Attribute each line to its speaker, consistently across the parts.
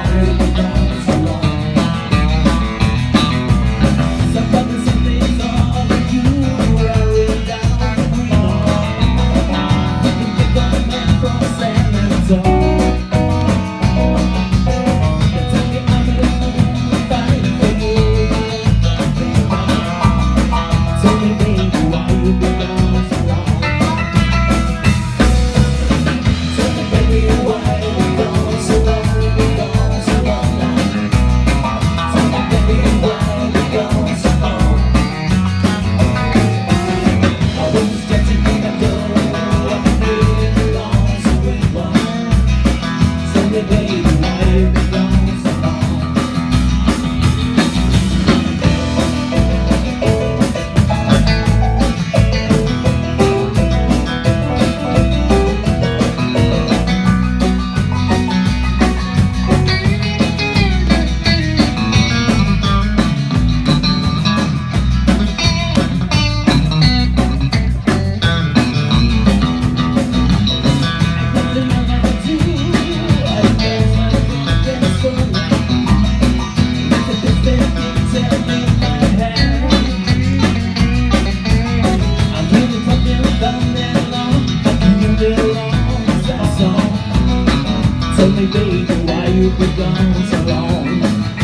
Speaker 1: Tell me, baby, why you've been gone so long.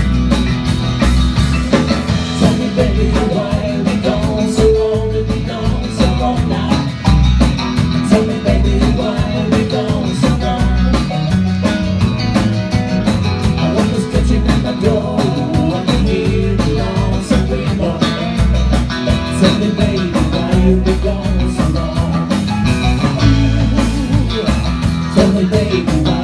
Speaker 1: Tell me, baby, why you've been gone so long. You've been gone so long now. Tell me, baby, why you've been gone so long. I want to stretch you at my door. I can hear the long something more. Tell me, baby, why you've been gone so long. Tell me, baby, why